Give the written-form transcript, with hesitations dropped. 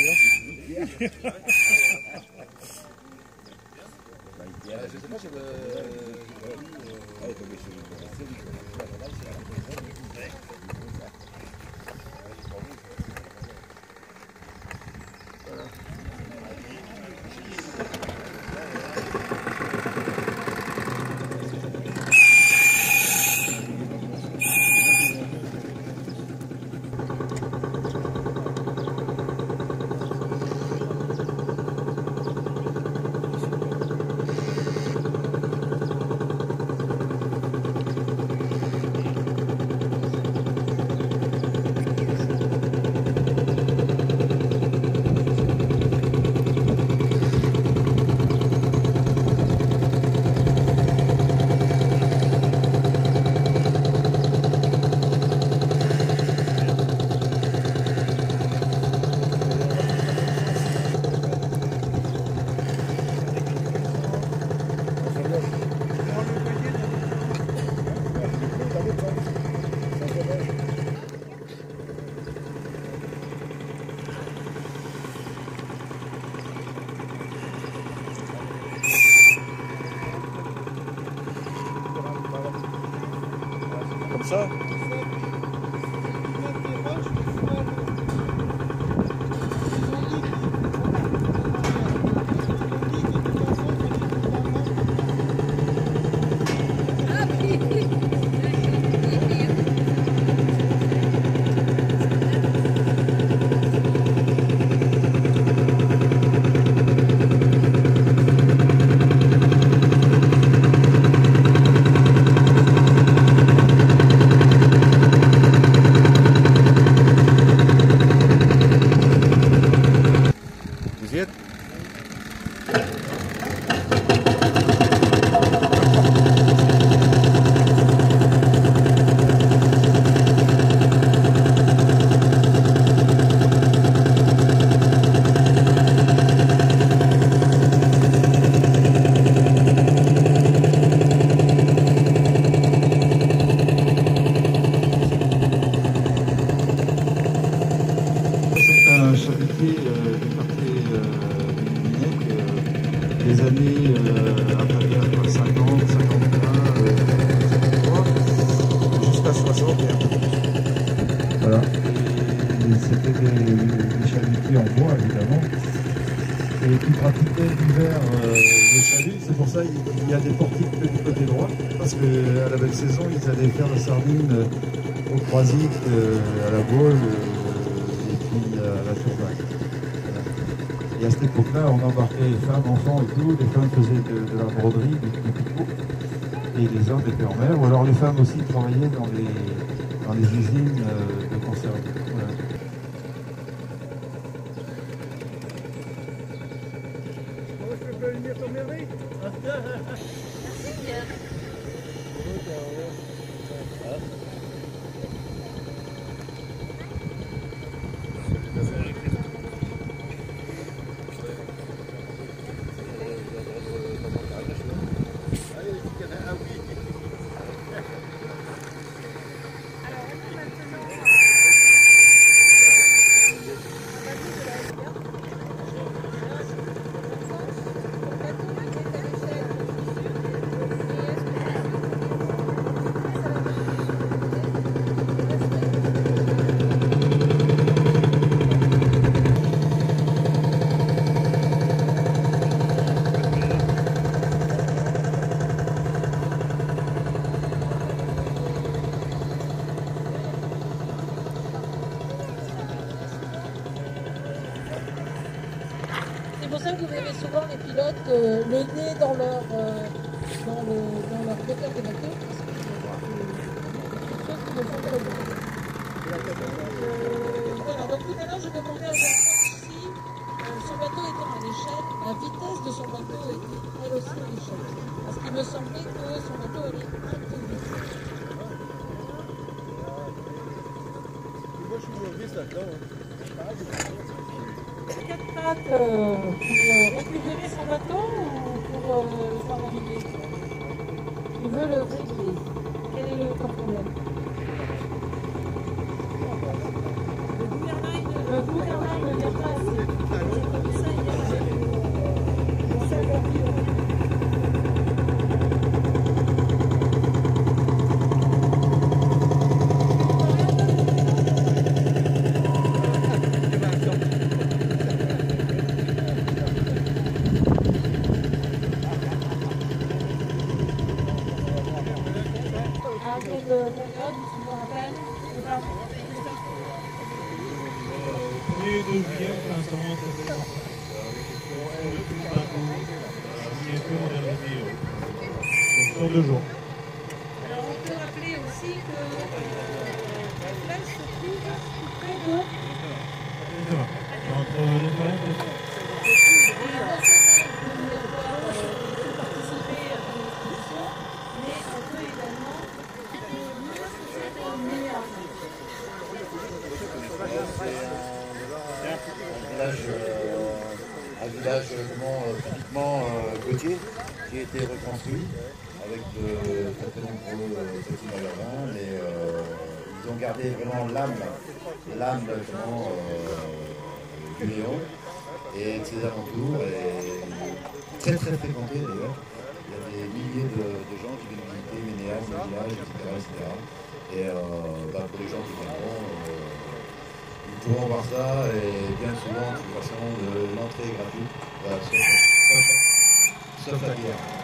Comme ça. Vous y êtes? C'est un chalutier du quartier Minec, des années inférieures à 50, 51, 53, jusqu'à 60. Voilà. Et c'était des chalutiers en bois, évidemment, et qui pratiquaient l'hiver le chalut. C'est pour ça qu'il y a des portiques du côté droit, parce qu'à la belle saison, ils allaient faire la sardine au croisic, à la boule, à la surface. Voilà. Et à cette époque-là, on embarquait les femmes, enfants et tout. Les femmes faisaient de la broderie, du tricot, et les hommes étaient en mer. Ou alors les femmes aussi travaillaient dans les usines de conserve. Voilà. Je peux venir ton mairie. C'est pour ça que vous avez souvent les pilotes le nez dans leur moteur de bateau, parce que c'est quelque chose qui me semble très bon. Voilà, donc tout à l'heure je demandais à Jean-Pierre si son bateau était à l'échelle, la vitesse de son bateau était elle aussi à l'échelle. Parce qu'il me semblait que son bateau allait un peu vite. Moi je suis novice là-dedans. Quatre pattes pour récupérer son bateau ou pour le faire naviguer? Il veut le régler. Quel est le problème? Le gouvernail ne vient pas assez. c'est un serment très important. Signature d'un Rio. Sur 2 jours. Alors on peut rappeler aussi que la place se trouve tout près de... Exactement. Entre les toilettes et ça. Et non seulement on peut participer à l'exposition, mais on peut également venir faire une meilleure Un village typiquement côtier qui a été reconstruit avec de très nombreux petits magasins, mais ils ont gardé vraiment l'âme du Léon et de ses alentours, et très fréquenté d'ailleurs. Il y a des milliers de gens qui viennent visiter Ménéas, le village, etc. Et pour les gens qui viendront, ils pourront voir ça, et bien souvent, de toute façon, l'entrée est gratuite, sauf la bière.